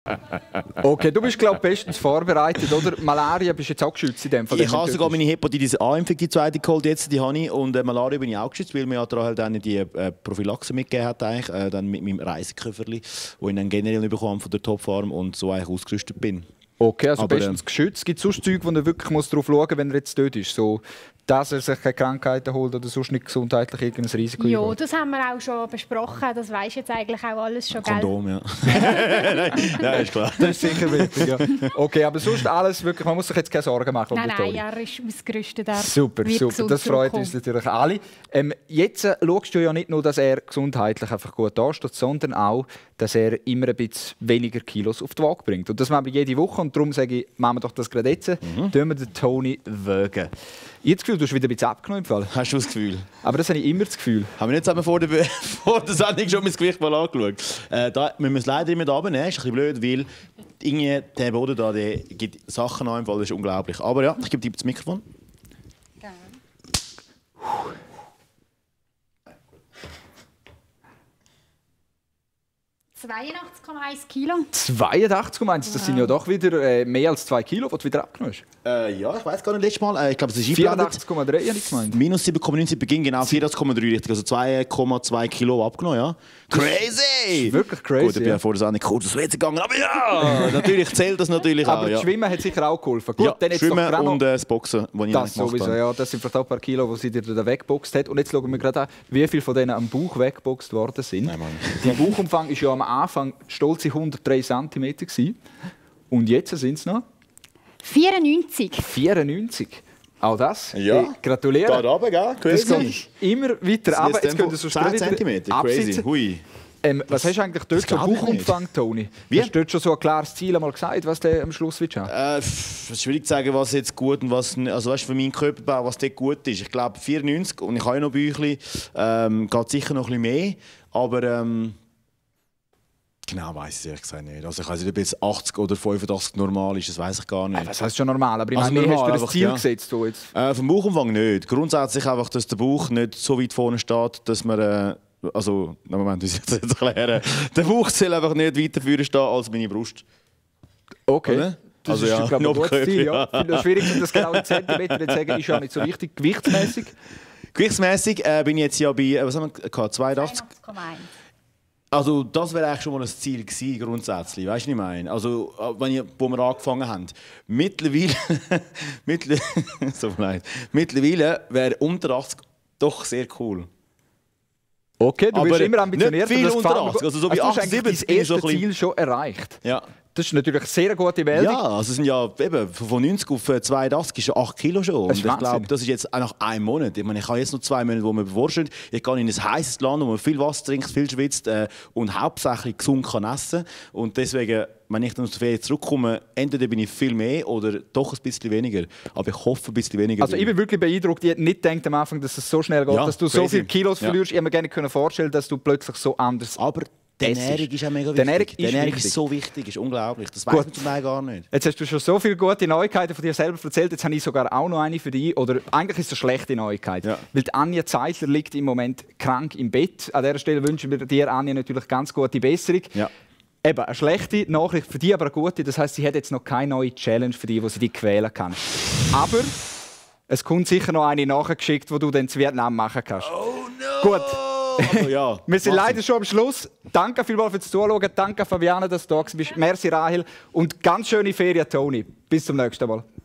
Okay, du bist, glaube ich, bestens vorbereitet, oder? Malaria bist jetzt auch geschützt in dem Fall. Ich habe sogar meine Hepatitis A-Impfung, die zweite geholt, jetzt, die habe ich. Und Malaria bin ich auch geschützt, weil mir ja daran halt dann die Prophylaxe mitgegeben hat, eigentlich, dann mit meinem Reiseköfferli, wo ich dann generell bekommen von der Topfarm und so eigentlich ausgerüstet bin. Okay, also bestens geschützt. Gibt es sonst Zeug, wo er wirklich darauf schauen muss, wenn er jetzt dort ist? So, dass er sich keine Krankheiten holt oder sonst nicht gesundheitlich irgendein Risiko hat? Ja, das haben wir auch schon besprochen. Das weisst jetzt eigentlich auch alles schon, gell? Kondom, ja. Ja, ist klar. Das ist sicher wichtig, ja. Okay, aber sonst alles wirklich, man muss sich jetzt keine Sorgen machen. Nein, er ist ausgerüstet. Super, super. Das freut uns natürlich alle. Jetzt schaust du ja nicht nur, dass er gesundheitlich einfach gut dasteht, sondern auch, dass er immer ein bisschen weniger Kilos auf die Waage bringt. Und das machen wir jede Woche und darum sage ich, machen wir doch das gerade jetzt. Tun wir den Toni wägen. Ich habe das Gefühl, du hast wieder ein bisschen abgenommen im Fall. Hast du das Gefühl? Aber das habe ich immer das Gefühl. Haben wir jetzt vor der Sendung schon mein Gewicht mal angeschaut? Da müssen wir es leider immer runternehmen. Das ist ein bisschen blöd, weil der Boden da, der gibt Sachen an, das ist unglaublich. Aber ja, ich gebe dir das Mikrofon. Gerne. 82,1 Kilo. 82,1? Das sind ja doch wieder mehr als 2 Kilo, die du wieder abgenommen hast. Ja, ich weiß gar nicht, letztes Mal. Ich glaube, es ist 84,3 habe ich gemeint. Minus 7,9 Beginn, genau 84,3 richtig. Also 2,2 Kilo abgenommen, ja. Crazy! Wirklich crazy. Gut, ich bin ja vor der Sendung kurz ins WC gegangen, aber ja! Natürlich zählt das natürlich auch. Aber das Schwimmen hat sicher auch geholfen. Gut, ja, dann jetzt Schwimmen und das Boxen, das ich das sowieso, habe. Ja, das sind vielleicht auch ein paar Kilo, die sie dir da weggeboxt hat. Und jetzt schauen wir gerade an, wie viele von denen am Bauch weggeboxt worden sind. Nein, der Bauchumfang war ja am Anfang stolze 103 cm. Und jetzt sind es noch? 94. 94. Auch das? Ja. Gratuliere. Da runter, gell? Crazy. Das geht immer weiter runter. Jetzt können wir so 10 cm. Crazy. Hui. Was hast du eigentlich dort für Bauchumfang, Toni? Wie? Hast du dort schon so ein klares Ziel einmal gesagt, was du am Schluss willst haben? Es ist schwierig zu sagen, was jetzt gut und was nicht. Also weißt, für meinen Körperbau, was dort gut ist. Ich glaube 94 und ich habe ja noch Bäuchli. Geht sicher noch ein bisschen mehr. Aber genau weiss ich ehrlich gesagt nicht. Also ich weiß nicht, ob jetzt 80 oder 85 normal ist, das weiß ich gar nicht. Was heisst schon normal? Aber ich Also meine, wie normal, hast du das Ziel ja. gesetzt? Jetzt? Vom Bauchumfang nicht. Grundsätzlich einfach, dass der Bauch nicht so weit vorne steht, dass man... also, Moment, wie soll ich das jetzt erklären? Der Bauch soll einfach nicht weiter vorne stehen als meine Brust. Okay. Oder? Das also, ist, ja, glaube ich, ein gutes Ziel. Ja. Ich finde es schwierig, um das genau in Zentimeter zu sagen, ist ja nicht so wichtig. Gewichtsmäßig? Gewichtsmäßig bin ich jetzt ja bei, was haben wir gehabt, 82? 82,1. Also das wäre eigentlich schon mal ein Ziel gewesen, grundsätzlich. Weißt du, was ich meine? Also, wo wir angefangen haben. Mittlerweile, so leid. Mittlerweile wäre unter 80 doch sehr cool. Okay, du bist immer ambitioniert. Nicht viel unter 80, also so wie 78 das erste Ziel schon erreicht. Ja. Das ist natürlich eine sehr gute Meldung. Ja, also es sind ja eben von 90 auf 82 ist ja 8 Kilo schon. Und ich glaube, das ist jetzt auch nach einem Monat. Ich meine, ich habe jetzt noch 2 Monate, wo man bevorsteht. Ich gehe in ein heißes Land, wo man viel Wasser trinkt, viel schwitzt und hauptsächlich gesund kann essen. Und deswegen, wenn ich dann aus der Ferien zurückkomme, entweder bin ich viel mehr oder doch ein bisschen weniger. Aber ich hoffe ein bisschen weniger. Also ich bin wirklich beeindruckt. Ich hätte nicht gedacht am Anfang, dass es so schnell geht, dass du so viele Kilos verlierst. Ich hätte mir gerne vorstellen, dass du plötzlich so anders... Aber die Ernährung ist auch mega wichtig. Die Ernährung ist so wichtig, ist unglaublich. Das weiß man zum Beispiel gar nicht. Jetzt hast du schon so viele gute Neuigkeiten von dir selber erzählt. Jetzt habe ich sogar auch noch eine für dich. Oder eigentlich ist es eine schlechte Neuigkeit. Ja. Weil die Anja Zeitler liegt im Moment krank im Bett. An dieser Stelle wünschen wir dir, Anja, natürlich ganz gute Besserung. Ja. Eben, eine schlechte Nachricht für dich, aber eine gute. Das heisst, sie hat jetzt noch keine neue Challenge für dich, wo sie dich quälen kann. Aber es kommt sicher noch eine nachgeschickt, die du dann zu Vietnam machen kannst. Oh no! Gut. Also, ja, wir sind leider schon am Schluss. Danke vielmals fürs Zuschauen. Danke, Fabiana, dass du da bist. Merci, Rahel. Und ganz schöne Ferien, Toni. Bis zum nächsten Mal.